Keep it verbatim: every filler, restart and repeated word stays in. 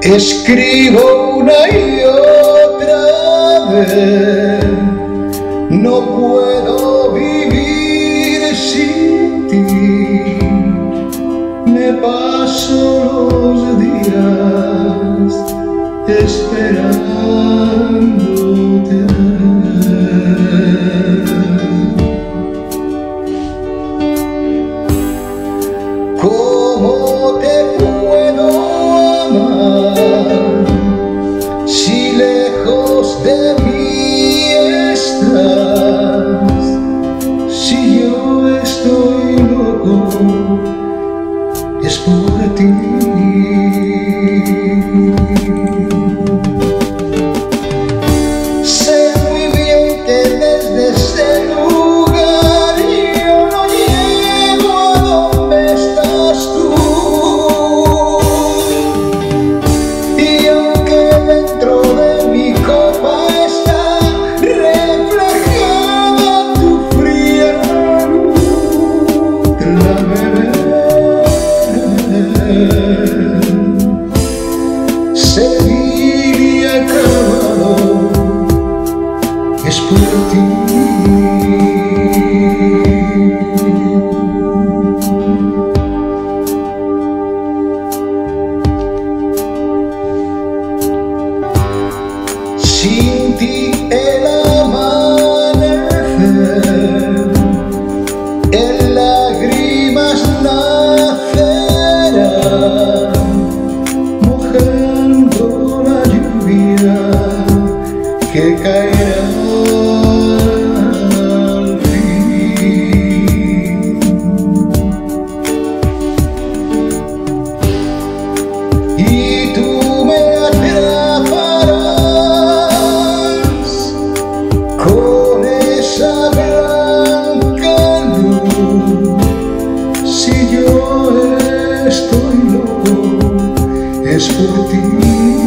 Escribo una y otra vez, no puedo vivir sin ti. Me paso los días esperándote. ¿Cómo te puedo amar si lejos de mí estás? Si yo estoy loco, es por ti. Sé muy bien que desde ese lugar yo no llego a donde estás tú. Y aunque dentro de mi copa está reflejada tu fría luz, la beberé. Seguir y acabado es por ti. Sin ti el amanecer en lágrimas nacerá, mojando la lluvia que caerá al fin. Y tú me atraparás con esa blanca luz. Si yo estoy loco, es por ti.